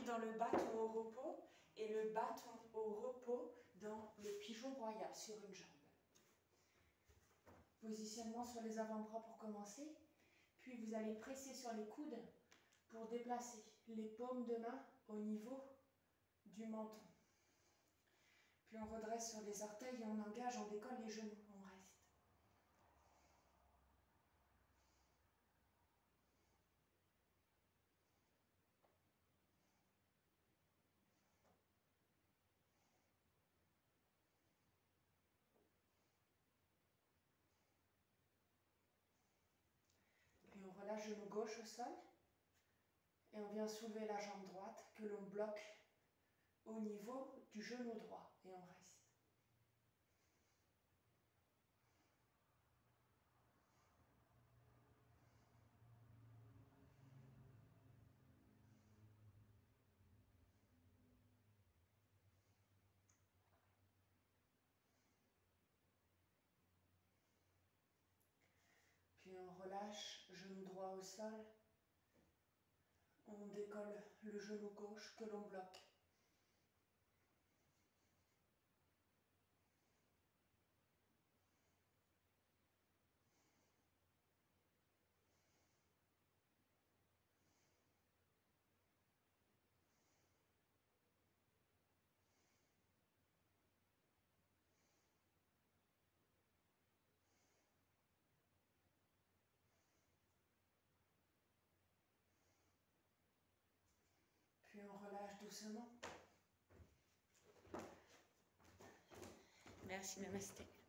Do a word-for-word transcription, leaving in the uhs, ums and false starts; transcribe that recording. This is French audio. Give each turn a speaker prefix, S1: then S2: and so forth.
S1: dans le bâton au repos et le bâton au repos dans le pigeon royal sur une jambe. Positionnement sur les avant-bras pour commencer. Puis vous allez presser sur les coudes pour déplacer les paumes de main au niveau du menton. Puis on redresse sur les orteils et on engage, on décolle les genoux, on reste. Puis on relâche genou gauche au sol et on vient soulever la jambe droite que l'on bloque au niveau du genou droit et on reste. Puis on relâche, genou droit au sol. On décolle le genou gauche que l'on bloque. Puis on relâche doucement. Merci, namasté.